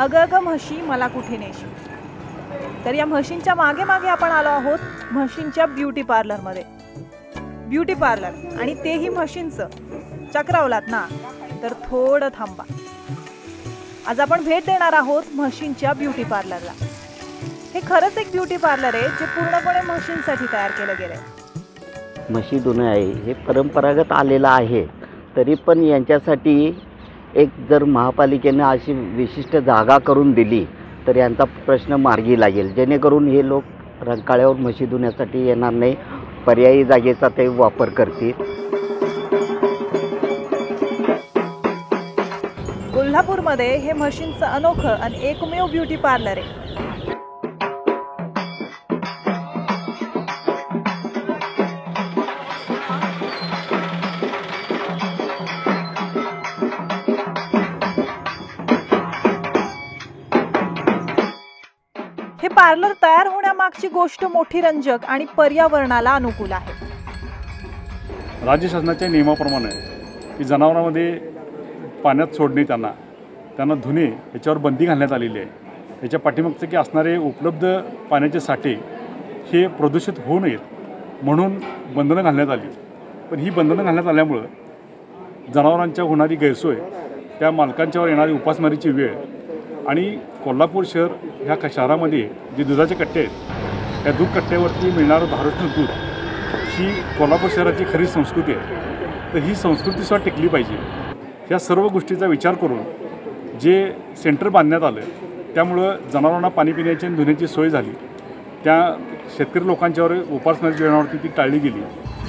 अगं अगं म्हशी मला कुठे नेशी। तर या म्हशींच्या मागे मागे आपण आलो आहोत म्हशींच्या ब्युटी पार्लरमध्ये। ब्युटी पार्लर आणि तेही म्हशींचं। चक्रावलात ना तर थोडं थांबा। आज आपण भेट देणार आहोत म्हशींच्या ब्युटी पार्लरला। हे खरंच एक ब्युटी पार्लर आहे जे पूर्णपणे म्हशींसाठी तयार केलं गेलंय। म्हशी धुणं आहे हे परंपरागत आलेलं आहे, तरी पण यांच्यासाठी एक जर महापालिकेने अशी विशिष्ट जागा करून दिली तर यांचा प्रश्न मार्गी लागेल, जेणेकरून हे लोक रंकाळ्यावर म्हशी धुण्यासाठी येणार नाही, पर्यायी जागेचा ते वापर करतील। कोल्हापूरमध्ये हे म्हशींचं अनोखं आणि एकमेव ब्युटी पार्लर आहे। हे पार्लर तयार होण्यामागची गोष्ट मोठी रंजक आणि पर्यावरणाला अनुकूल आहे। राज्य शासनाच्या नियमाप्रमाणे की जनावरांमध्ये पाण्यात सोडणे त्यांना धुणे याच्यावर बंदी घालण्यात आलेली आहे। याच्या पाठीमागचे की असणारे उपलब्ध पाण्याचे साठे हे प्रदूषित होऊ नयेत म्हणून बंधनं घालण्यात आली। पण ही बंधनं घालण्यात आल्यामुळं जनावरांच्या होणारी गैरसोय, त्या मालकांच्यावर येणारी उपासमारीची वेळ आणि कोल्हापूर शहर ह्या शहरामध्ये जे दुधाचे कट्टे आहेत त्या दूध कट्ट्यावरती मिळणारं धारोष्ण दूध ही कोल्हापूर शहराची खरी संस्कृती आहे। तर ही संस्कृतीसुद्धा टिकली पाहिजे। ह्या सर्व गोष्टीचा विचार करून जे सेंटर बांधण्यात आलं त्यामुळं जनावरांना पाणी पिण्याची आणि धुण्याची सोय झाली। त्या शेतकरी लोकांच्यावर उपासमारीच्या वेळावरती ती टाळली गेली।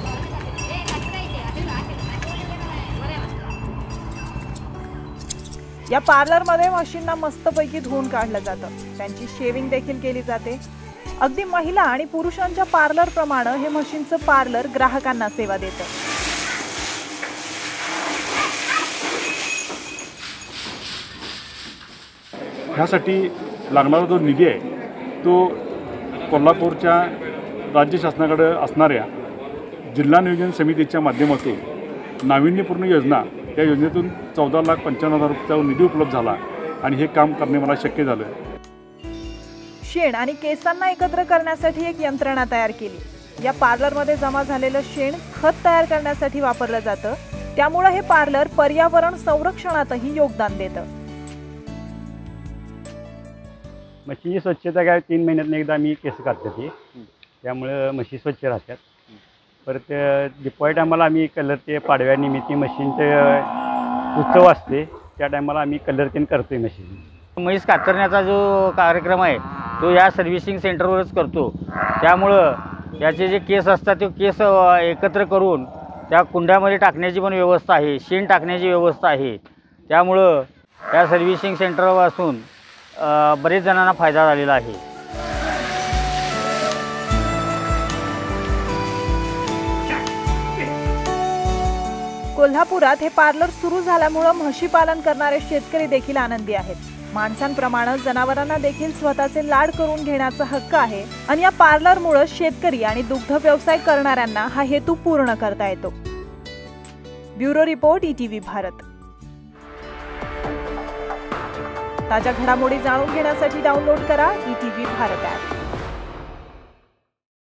या पार्लरमध्ये म्हशींना मस्तपैकी धुवून काढलं जातं, त्यांची शेविंग देखील केली जाते। अगदी महिला आणि पुरुषांच्या पार्लर प्रमाणे हे म्हशींचं पार्लर ग्राहकांना सेवा देतं। ह्यासाठी लागणारा जो निधी आहे तो कोल्हापूरच्या राज्य शासनाकडे असणाऱ्या जिल्हा नियोजन समितीच्या माध्यमातून नाविन्यपूर्ण योजना, त्या योजनेतून 14,95,000 रुपयाचा निधी उपलब्ध झाला आणि हे काम करणे मला शक्य झालं। शेण आणि केसांना एकत्र करण्यासाठी एक यंत्रणा तयार केली। या पार्लरमध्ये जमा झालेलं शेण खत तयार करण्यासाठी वापरलं जातं, त्यामुळे हे पार्लर पर्यावरण संरक्षणातही योगदान देतं। म्हशीची स्वच्छता काय 3 महिन्यातून एकदा मी केस काढते, त्यामुळे म्हशी स्वच्छ राहतात। परत दिपावली टायमाला आम्ही कलर ते पाडव्यानिमित्त म्हशींचं उत्सव असते, त्या टायमाला आम्ही कलर ते करतोय म्हशींची। म्हैस कातरण्याचा जो कार्यक्रम आहे तो या सर्व्हिसिंग सेंटरवरच करतो, त्यामुळं याचे जे केस असतात ते केस एकत्र करून त्या कुंड्यामध्ये टाकण्याची पण व्यवस्था आहे, शेण टाकण्याची व्यवस्था आहे। त्यामुळं या सर्व्हिसिंग सेंटरपासून बरेच जणांना फायदा झालेला आहे। कोल्हापुरात हे पार्लर सुरू झाल्यामुळे म्हशी पालन करणारे शेतकरी देखील आनंदी आहेत। माणसांप्रमाणे जनावरांना देखील स्वतःचे लाड करून घेण्याचा हक्क आहे आणि या पार्लरमुळे शेतकरी आणि दुग्ध व्यवसाय करणाऱ्यांना हा हेतू पूर्ण करता येतो। Bureau report ETV Bharat. ताज्या घडामोडी जाणून घेण्यासाठी डाउनलोड करा ETV भारत ॲप।